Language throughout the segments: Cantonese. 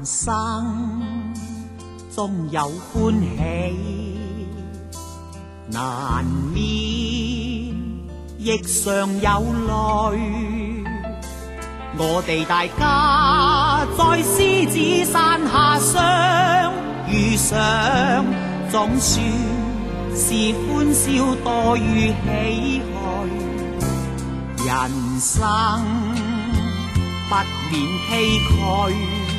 生终有欢喜，难免亦常有泪。我哋大家在獅子山下相遇上，總算是歡笑多於唏噓。人生不免崎嶇，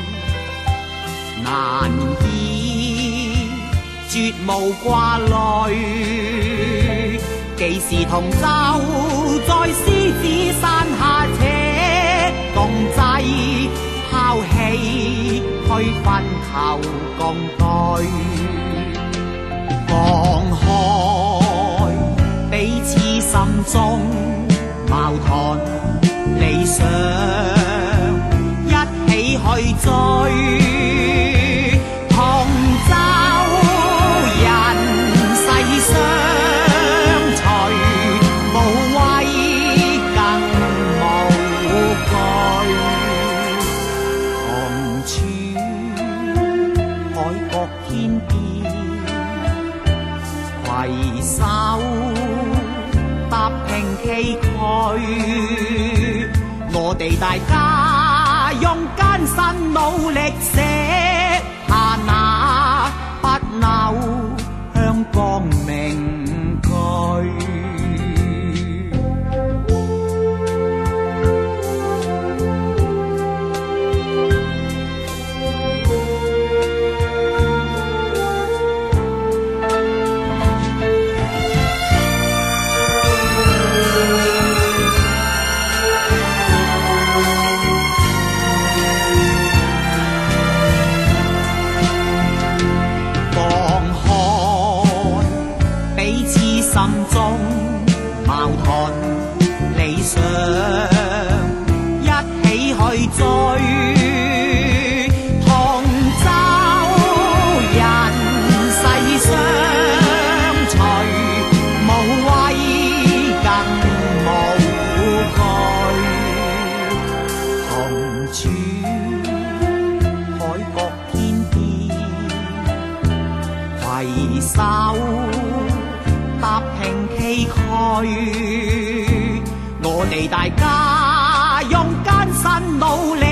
難以絕無掛慮。幾時同舟在獅子山下且共濟，拋棄區分求共對，放開彼此心中矛盾理想，一起去追。同舟人世相隨，無畏更無懼。同處海角天邊，攜手踏平崎嶇。我哋大家用艱辛努力寫下那不朽香港名句。心中矛盾理想，一起去追。同舟人世相隨，無畏更無懼。同處海角天邊，攜手踏平崎嶇。我哋大家用艱辛努力